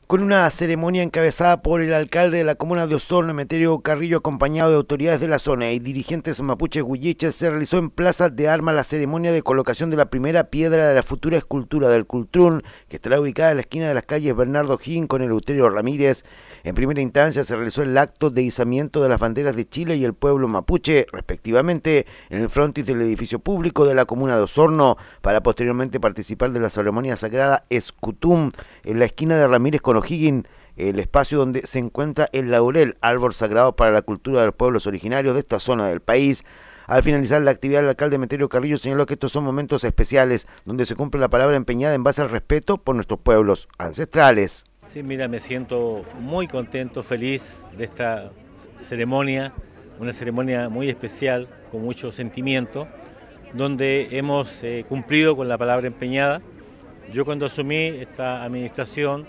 Con una ceremonia encabezada por el alcalde de la comuna de Osorno, Emeterio Carrillo, acompañado de autoridades de la zona y dirigentes mapuches huilliches, se realizó en Plaza de Armas la ceremonia de colocación de la primera piedra de la futura escultura del Cultrún, que estará ubicada en la esquina de las calles Bernardo O'Higgins con Eleuterio Ramírez. En primera instancia se realizó el acto de izamiento de las banderas de Chile y el pueblo mapuche, respectivamente, en el frontis del edificio público de la comuna de Osorno, para posteriormente participar de la ceremonia sagrada Escutum en la esquina de Ramírez con O'Higgins, el espacio donde se encuentra el laurel, árbol sagrado para la cultura de los pueblos originarios de esta zona del país. Al finalizar la actividad, el alcalde Emeterio Carrillo señaló que estos son momentos especiales donde se cumple la palabra empeñada en base al respeto por nuestros pueblos ancestrales. Sí, mira, me siento muy contento, feliz de esta ceremonia, una ceremonia muy especial, con mucho sentimiento, donde hemos cumplido con la palabra empeñada. Yo cuando asumí esta administración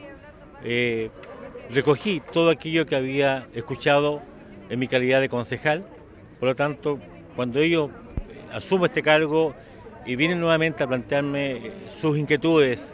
recogí todo aquello que había escuchado en mi calidad de concejal. Por lo tanto, cuando yo asumo este cargo y vienen nuevamente a plantearme sus inquietudes,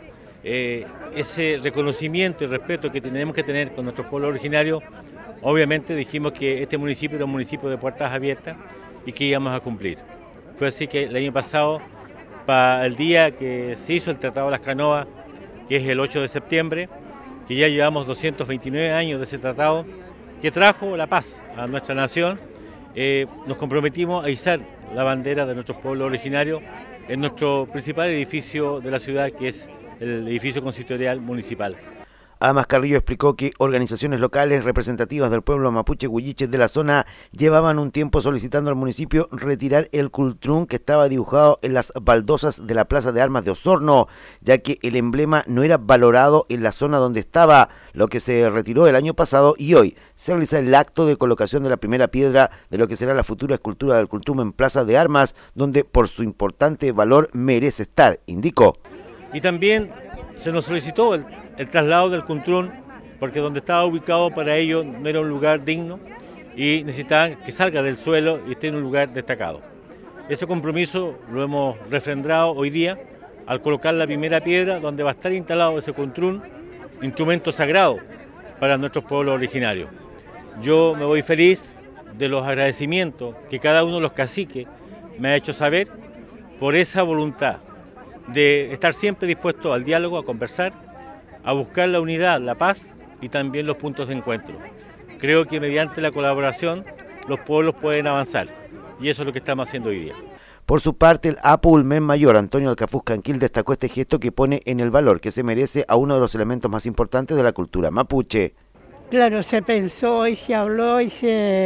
ese reconocimiento y respeto que tenemos que tener con nuestros pueblos originarios, obviamente dijimos que este municipio era un municipio de puertas abiertas y que íbamos a cumplir. Fue así que el año pasado, para el día que se hizo el Tratado de las Canoas, que es el 8 de septiembre, que ya llevamos 229 años de ese tratado, que trajo la paz a nuestra nación, nos comprometimos a izar la bandera de nuestros pueblos originarios en nuestro principal edificio de la ciudad, que es el edificio consistorial municipal. Además, Carrillo explicó que organizaciones locales representativas del pueblo mapuche huilliche de la zona llevaban un tiempo solicitando al municipio retirar el Cultrún que estaba dibujado en las baldosas de la Plaza de Armas de Osorno, ya que el emblema no era valorado en la zona donde estaba, lo que se retiró el año pasado, y hoy se realiza el acto de colocación de la primera piedra de lo que será la futura escultura del Cultrún en Plaza de Armas, donde por su importante valor merece estar, indicó. Y también se nos solicitó el traslado del Cultrún, porque donde estaba ubicado para ellos no era un lugar digno y necesitaban que salga del suelo y esté en un lugar destacado. Ese compromiso lo hemos refrendado hoy día al colocar la primera piedra donde va a estar instalado ese Cultrún, instrumento sagrado para nuestros pueblos originarios. Yo me voy feliz de los agradecimientos que cada uno de los caciques me ha hecho saber por esa voluntad de estar siempre dispuesto al diálogo, a conversar, a buscar la unidad, la paz y también los puntos de encuentro. Creo que mediante la colaboración los pueblos pueden avanzar y eso es lo que estamos haciendo hoy día. Por su parte, el APULMEN mayor Antonio Alcafuz Canquil destacó este gesto que pone en el valor que se merece a uno de los elementos más importantes de la cultura mapuche. Claro, se pensó y se habló y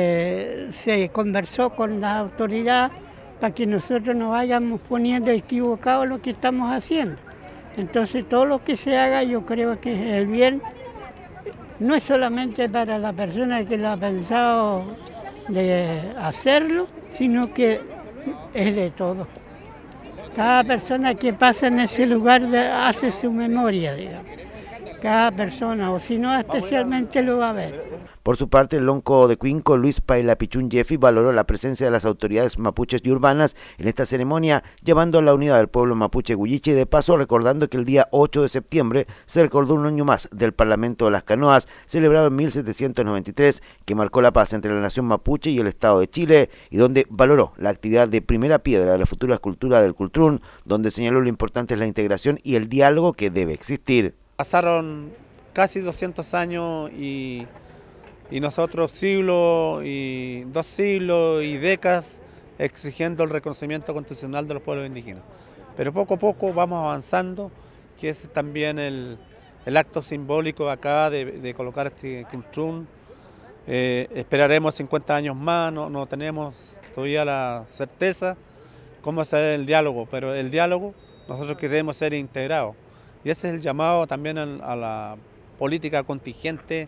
se conversó con la autoridad para que nosotros nos vayamos poniendo equivocados lo que estamos haciendo. Entonces todo lo que se haga yo creo que es el bien, no es solamente para la persona que lo ha pensado de hacerlo, sino que es de todo. Cada persona que pasa en ese lugar hace su memoria, digamos. Cada persona, o si no, especialmente lo va a ver. Por su parte, el lonco de Cuinco, Luis Pailapichún Jeffy, valoró la presencia de las autoridades mapuches y urbanas en esta ceremonia, llevando a la unidad del pueblo mapuche huilliche y de paso recordando que el día 8 de septiembre se recordó un año más del Parlamento de las Canoas, celebrado en 1793, que marcó la paz entre la nación mapuche y el Estado de Chile, y donde valoró la actividad de primera piedra de la futura escultura del Cultrún, donde señaló lo importante es la integración y el diálogo que debe existir. Pasaron casi 200 años y nosotros siglos y 2 siglos y décadas exigiendo el reconocimiento constitucional de los pueblos indígenas. Pero poco a poco vamos avanzando, que es también el acto simbólico acá de colocar este Cultrún. Esperaremos 50 años más, no tenemos todavía la certeza cómo será el diálogo, pero el diálogo nosotros queremos ser integrados. Y ese es el llamado también a la política contingente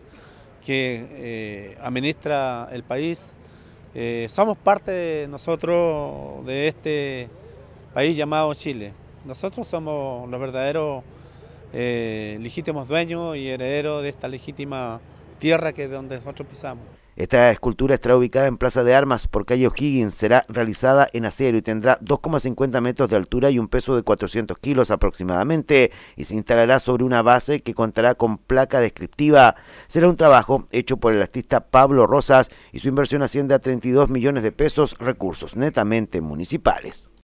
que administra el país. Somos parte nosotros de este país llamado Chile. Nosotros somos los verdaderos legítimos dueños y herederos de esta legítima tierra que es donde nosotros pisamos. Esta escultura estará ubicada en Plaza de Armas por calle O'Higgins, será realizada en acero y tendrá 2,50 metros de altura y un peso de 400 kilos aproximadamente y se instalará sobre una base que contará con placa descriptiva. Será un trabajo hecho por el artista Pablo Rosas y su inversión asciende a 32 millones de pesos, recursos netamente municipales.